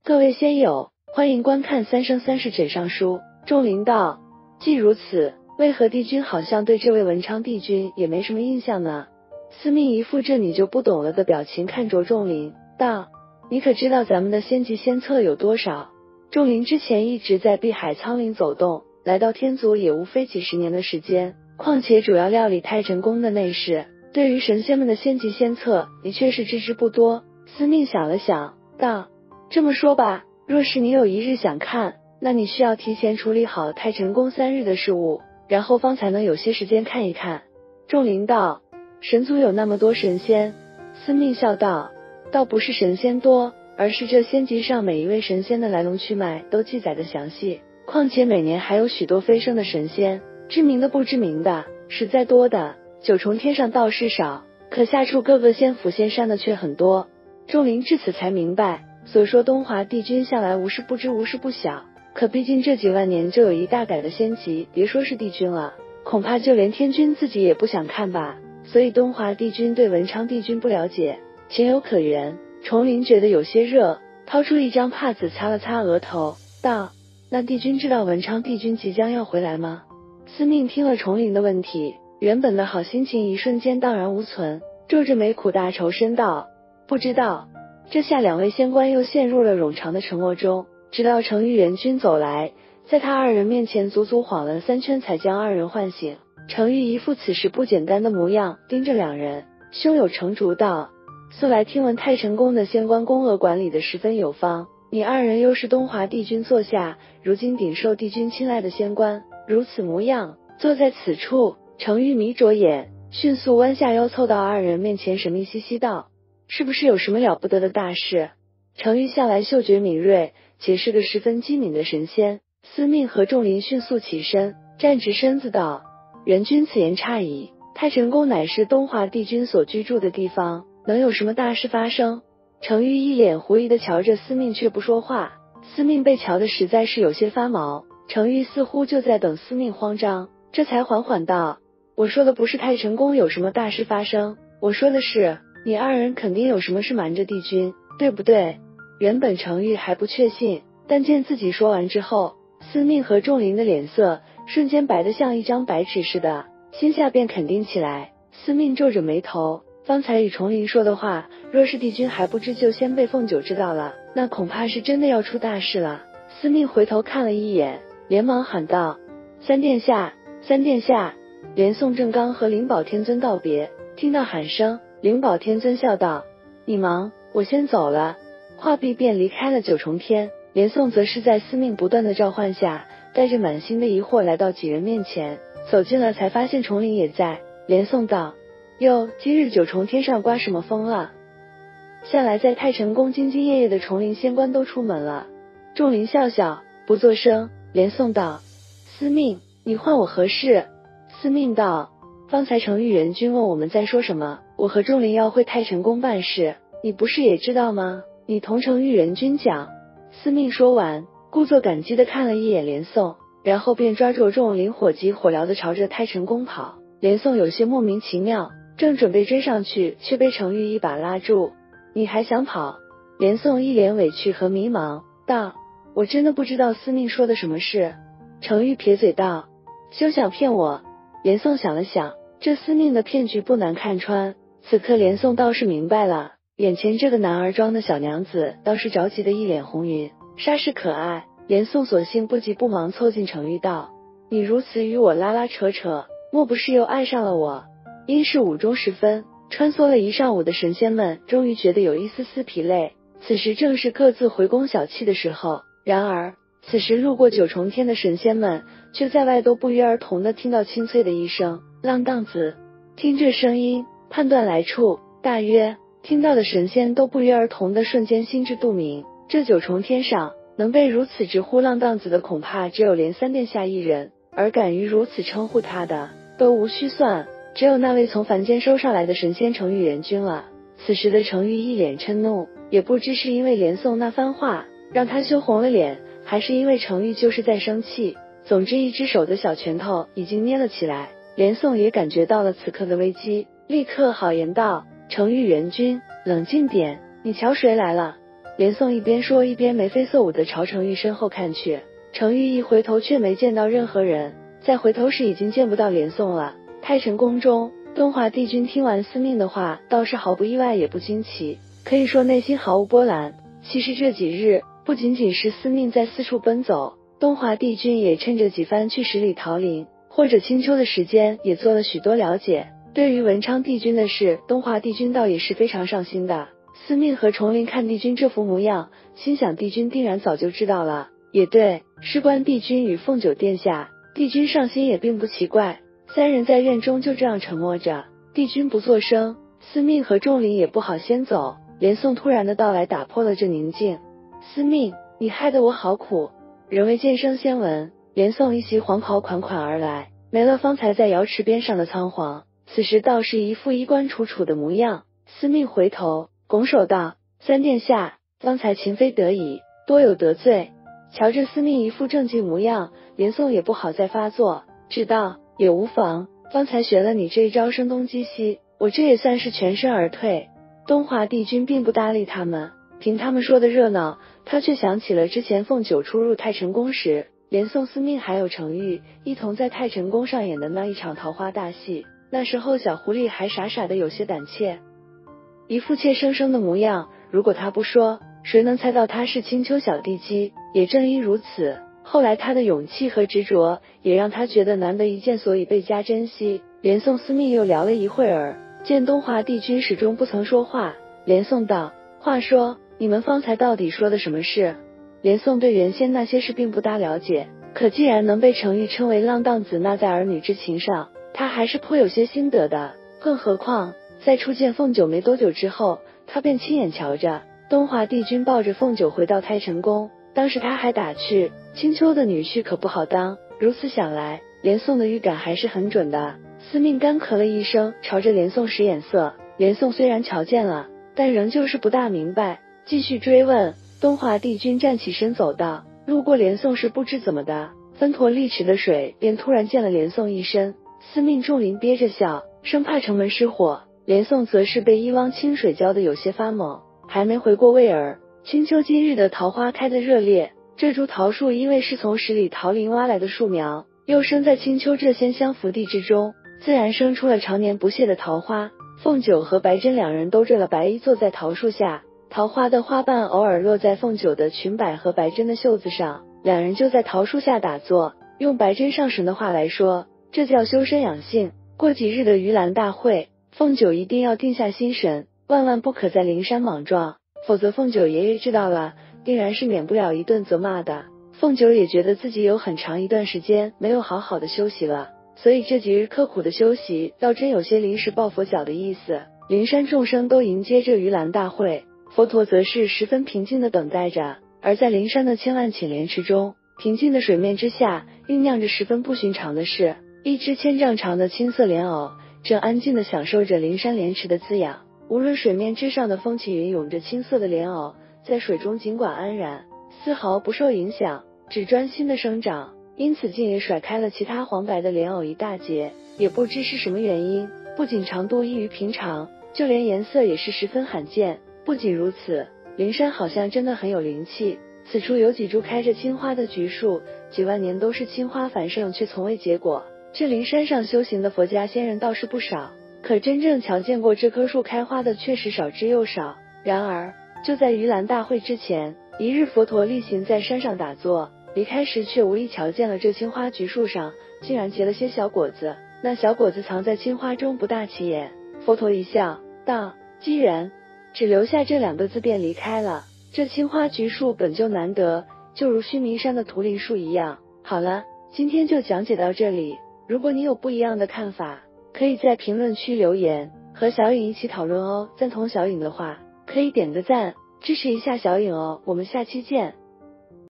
各位仙友，欢迎观看三生三世枕上书。仲林道：既如此，为何帝君好像对这位文昌帝君也没什么印象呢？司命一副这你就不懂了的表情看着仲林道：你可知道咱们的仙籍仙册有多少？仲林之前一直在碧海苍岭走动，来到天族也无非几十年的时间，况且主要料理太晨宫的内事，对于神仙们的仙籍仙册的确是知之不多。司命想了想道：这么说吧，若是你有一日想看，那你需要提前处理好太晨宫3日的事务，然后方才能有些时间看一看。仲林道：神族有那么多神仙？司命笑道：倒不是神仙多，而是这仙籍上每一位神仙的来龙去脉都记载的详细，况且每年还有许多飞升的神仙，知名的不知名的实在多的。九重天上倒是少，可下处各个仙府仙山的却很多。仲林至此才明白，所说东华帝君向来无事不知无事不晓，可毕竟这几万年就有一大改的仙籍，别说是帝君了，恐怕就连天君自己也不想看吧。所以东华帝君对文昌帝君不了解，情有可原。崇林觉得有些热，掏出一张帕子擦了擦额头，道：那帝君知道文昌帝君即将要回来吗？司命听了崇林的问题，原本的好心情一瞬间荡然无存，皱着眉苦大仇深道：不知道。这下两位仙官又陷入了冗长的沉默中，直到程玉元君走来，在他二人面前足足晃了3圈才将二人唤醒。程玉一副此时不简单的模样，盯着两人，胸有成竹道：素来听闻太晨宫的仙官宫娥管理的十分有方，你二人又是东华帝君座下如今顶受帝君青睐的仙官，如此模样，坐在此处。程玉迷着眼，迅速弯下腰凑到二人面前，神秘兮兮道：是不是有什么了不得的大事？程玉向来嗅觉敏锐，且是个十分机敏的神仙。司命和仲林迅速起身，站直身子道：元君此言差矣，太晨宫乃是东华帝君所居住的地方，能有什么大事发生？程玉一脸狐疑地瞧着司命，却不说话。司命被瞧得实在是有些发毛，程玉似乎就在等司命慌张，这才缓缓道：我说的不是太晨宫有什么大事发生，我说的是你二人肯定有什么事瞒着帝君，对不对？原本程玉还不确信，但见自己说完之后，司命和仲林的脸色瞬间白得像一张白纸似的，心下便肯定起来。司命皱着眉头，方才与崇林说的话，若是帝君还不知，就先被凤九知道了，那恐怕是真的要出大事了。司命回头看了一眼，连忙喊道：三殿下，三殿下！连宋正刚和灵宝天尊道别，听到喊声，灵宝天尊笑道：你忙，我先走了。话毕便离开了九重天。连宋则是在司命不断的召唤下，带着满心的疑惑来到几人面前，走近了才发现崇林也在。连宋道：哟，今日九重天上刮什么风了？向来在太晨宫兢兢业业的崇林仙官都出门了。仲林笑笑不作声。连宋道：司命，你唤我何事？司命道：方才程玉元君问我们在说什么，我和仲林要回太晨宫办事，你不是也知道吗？你同程玉元君讲。司命说完，故作感激地看了一眼连宋，然后便抓住仲林火急火燎地朝着太晨宫跑。连宋有些莫名其妙，正准备追上去，却被程玉一把拉住。你还想跑？连宋一脸委屈和迷茫道：我真的不知道司命说的什么事。程玉撇嘴道：休想骗我。连宋想了想，这司命的骗局不难看穿。此刻连宋倒是明白了，眼前这个男儿装的小娘子倒是着急的一脸红云，煞是可爱。连宋索性不急不忙凑近程玉道：你如此与我拉拉扯扯，莫不是又爱上了我？因是午钟时分，穿梭了一上午的神仙们终于觉得有一丝丝疲累，此时正是各自回宫小憩的时候。然而此时路过九重天的神仙们却在外都不约而同地听到清脆的一声浪荡子。听这声音，判断来处，大约听到的神仙都不约而同的瞬间心知肚明，这九重天上能被如此直呼浪荡子的，恐怕只有连三殿下一人，而敢于如此称呼他的，都无需算，只有那位从凡间收上来的神仙程玉元君了。此时的程玉一脸嗔怒，也不知是因为连宋那番话让他羞红了脸，还是因为程玉就是在生气。总之一只手的小拳头已经捏了起来。连宋也感觉到了此刻的危机，立刻好言道：程玉元君，冷静点，你瞧谁来了？ 连宋一边说一边眉飞色舞地朝程昱身后看去，程昱一回头却没见到任何人，再回头时已经见不到连宋了。太晨宫中，东华帝君听完司命的话，倒是毫不意外也不惊奇，可以说内心毫无波澜。其实这几日不仅仅是司命在四处奔走，东华帝君也趁着几番去十里桃林或者青丘的时间，也做了许多了解。对于文昌帝君的事，东华帝君倒也是非常上心的。司命和崇灵看帝君这副模样，心想帝君定然早就知道了。也对，事关帝君与凤九殿下，帝君上心也并不奇怪。三人在院中就这样沉默着，帝君不作声，司命和仲灵也不好先走。连宋突然的到来打破了这宁静。司命，你害得我好苦。人为剑声先闻，连宋一袭黄袍款款而来，没了方才在瑶池边上的仓皇，此时倒是一副衣冠楚楚的模样。司命回头拱手道：三殿下，方才情非得已，多有得罪。瞧着司命一副正经模样，连宋也不好再发作，只道也无妨，方才学了你这一招声东击西，我这也算是全身而退。东华帝君并不搭理他们，凭他们说的热闹，他却想起了之前凤九出入太晨宫时，连宋司命还有程昱一同在太晨宫上演的那一场桃花大戏。那时候小狐狸还傻傻的有些胆怯，一副怯生生的模样，如果他不说，谁能猜到他是青丘小地基？也正因如此，后来他的勇气和执着也让他觉得难得一见，所以倍加珍惜。连宋司命又聊了一会儿，见东华帝君始终不曾说话，连宋道：话说，你们方才到底说的什么事？连宋对原先那些事并不大了解，可既然能被程昱称为浪荡子，那在儿女之情上，他还是颇有些心得的。更何况在初见凤九没多久之后，他便亲眼瞧着东华帝君抱着凤九回到太晨宫，当时他还打趣青丘的女婿可不好当。如此想来，连宋的预感还是很准的。司命干咳了一声，朝着连宋使眼色。连宋虽然瞧见了，但仍旧是不大明白，继续追问。东华帝君站起身走道，路过连宋时不知怎么的，分坨利池的水便突然溅了连宋一身。司命仲灵憋着笑，生怕城门失火，连宋则是被一汪清水浇得有些发懵，还没回过味儿。青丘今日的桃花开得热烈，这株桃树因为是从十里桃林挖来的树苗，又生在青丘这仙乡福地之中，自然生出了常年不谢的桃花。凤九和白珍两人都着了白衣坐在桃树下，桃花的花瓣偶尔落在凤九的裙摆和白珍的袖子上，两人就在桃树下打坐。用白珍上神的话来说，这叫修身养性。过几日的盂兰大会，凤九一定要定下心神，万万不可在灵山莽撞，否则凤九爷爷知道了，定然是免不了一顿责骂的。凤九也觉得自己有很长一段时间没有好好的休息了，所以这几日刻苦的休息倒真有些临时抱佛脚的意思。灵山众生都迎接着盂兰大会，佛陀则是十分平静的等待着。而在灵山的千万顷莲池中，平静的水面之下酝酿着十分不寻常的事。一只千丈长的青色莲藕正安静地享受着灵山莲池的滋养。无论水面之上的风起云涌，着青色的莲藕在水中尽管安然，丝毫不受影响，只专心的生长，因此竟也甩开了其他黄白的莲藕一大截。也不知是什么原因，不仅长度异于平常，就连颜色也是十分罕见。不仅如此，灵山好像真的很有灵气。此处有几株开着青花的橘树，几万年都是青花繁盛，却从未结果。这灵山上修行的佛家仙人倒是不少，可真正瞧见过这棵树开花的确实少之又少。然而就在盂兰大会之前一日，佛陀例行在山上打坐，离开时却无意瞧见了这青花橘树上竟然结了些小果子，那小果子藏在青花中，不大起眼。佛陀一笑道：既然只留下这2个字便离开了。这青花橘树本就难得，就如须弥山的图林树一样。好了，今天就讲解到这里，如果你有不一样的看法，可以在评论区留言，和小颖一起讨论哦。赞同小颖的话，可以点个赞，支持一下小颖哦。我们下期见。